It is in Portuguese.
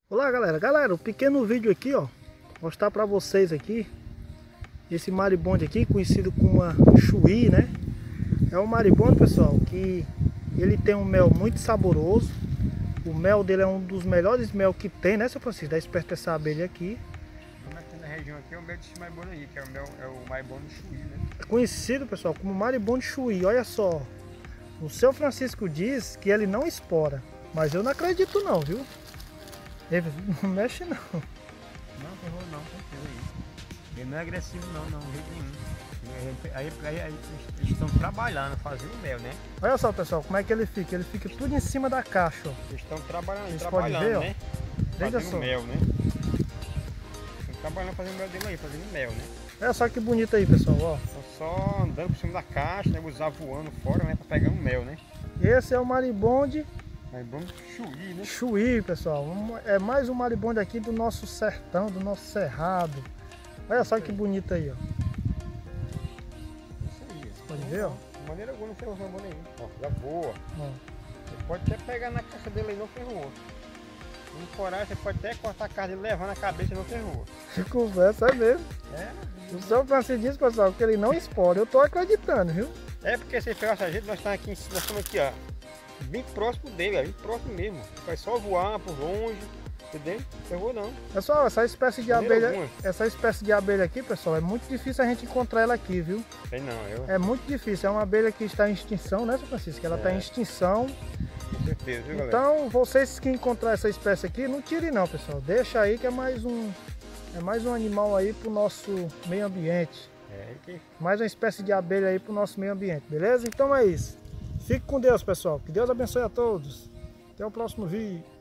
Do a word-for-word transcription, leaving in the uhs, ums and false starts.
Olá galera, galera, um pequeno vídeo aqui, ó, mostrar para vocês aqui esse maribondo aqui, conhecido como a chuí, né? É um maribondo, pessoal, que ele tem um mel muito saboroso. O mel dele é um dos melhores mel que tem, né, seu Francisco? Da espécie dessa abelha aqui. Aqui na região aqui é o mel desse maribondo aí, que é o mel, é o maribondo chuí, né? É conhecido, pessoal, como maribondo chuí. Olha só, o seu Francisco diz que ele não espora, mas eu não acredito não, viu? Ele não mexe não. Não, terror não, certeza aí. Ele não é agressivo não, não, de jeito nenhum. Aí, aí, aí eles estão trabalhando, fazendo mel, né? Olha só, pessoal, como é que ele fica. Ele fica tudo em cima da caixa, ó. Eles estão trabalhando, Vocês trabalhando, podem ver, ó. né? Veja Fazendo só. mel, né? Estão trabalhando, fazendo mel dele aí, fazendo mel, né? Olha só que bonito aí, pessoal, ó. Estão só andando por cima da caixa, né? Usar voando fora, né? Pra pegar um mel, né? Esse é o maribonde Maribondo chuí, né? chuí, pessoal. Um- É mais um maribonde aqui do nosso sertão, do nosso cerrado. Olha só que bonito aí, ó. Isso aí. Pode ver, ó. De maneira alguma não ferrou o maribondo aí. Ó, já boa. Ó. Você pode até pegar na caixa dele aí, não ferrou. No coragem, você pode até cortar a carne e levar na cabeça e não ferrou. Que conversa, é mesmo. É, O seu Francisco diz, pessoal, que ele não espora. Eu tô acreditando, viu? é porque se ferrar essa gente, nós estamos aqui, em cima, nós estamos aqui, ó, bem próximo dele, ó, bem próximo mesmo. Vai só voar por longe, entendeu? Ferrou não. Pessoal, essa espécie de Maneira abelha, alguma. essa espécie de abelha aqui, pessoal, é muito difícil a gente encontrar ela aqui, viu? Sei não, eu É muito difícil. É uma abelha que está em extinção, né, seu Francisco? Ela está em É. extinção. extinção. com certeza, viu, galera? Então, vocês que encontrar essa espécie aqui, não tirem não, pessoal. Deixa aí que é mais um, é mais um animal aí pro nosso meio ambiente. É, que Mais uma espécie de abelha aí pro nosso meio ambiente, beleza? Então é isso. Fique com Deus, pessoal. Que Deus abençoe a todos. Até o próximo vídeo.